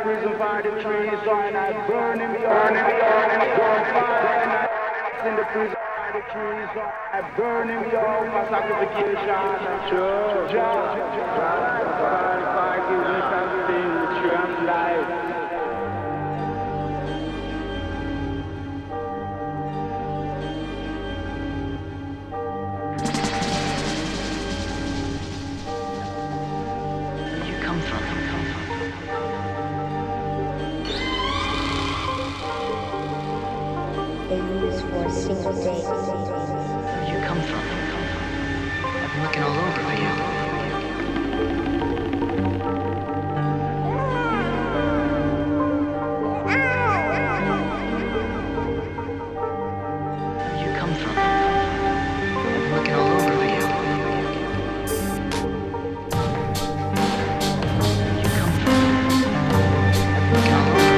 prison for the trees, so and I burn him, burn him, burn him, burn fire, and I in the prison for the trees, so I burn him, yo, for sacrification. Sure, God give me something, the tree of life. For a single day. Where you come from? I've been looking all over for you. Where you come from? I've been looking all over for you. Where you come from? I've been looking all over for you.